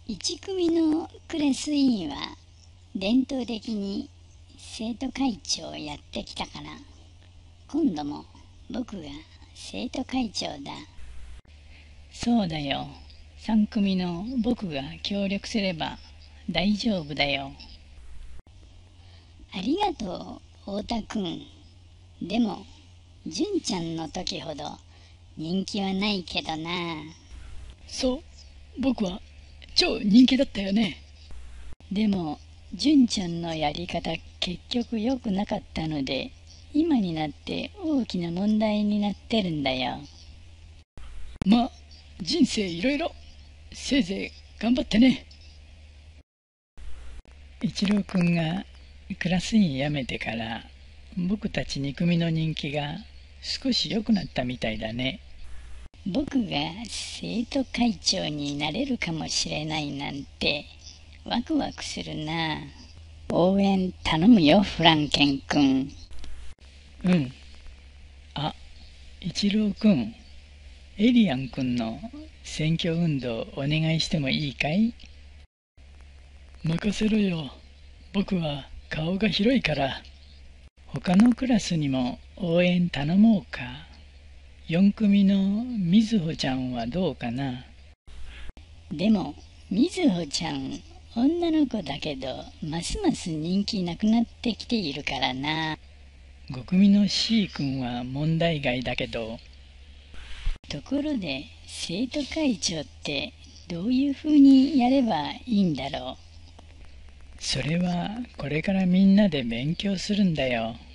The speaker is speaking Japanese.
1組のクラス委員は伝統的に生徒会長をやってきたから、今度も僕が生徒会長だ。 そうだよ。3組の僕が協力すれば大丈夫だよ。 ありがとう、太田くん。でも、純ちゃんの時ほど人気はないけどな。 そう、僕は超人気だったよね。でも、純ちゃんのやり方結局良くなかったので、今になって大きな問題になってるんだよ。まあ、人生いろいろ。せいぜい頑張ってね。一郎くんがクラス委員辞めてから僕たち2組の人気が少し良くなったみたいだね。 僕が生徒会長になれるかもしれないなんてワクワクするな。応援頼むよ、フランケン君。 うん。あ、一郎くん、エリアンくんの選挙運動お願いしてもいいかい？任せろよ。僕は顔が広いから。他のクラスにも応援頼もうか。4組のみずほちゃんはどうかな。 でも、みずほちゃん、女の子だけど、ますます人気なくなってきているからな。 5組の C 君は問題外だけど。 ところで、生徒会長ってどういうふうにやればいいんだろう。 それはこれからみんなで勉強するんだよ。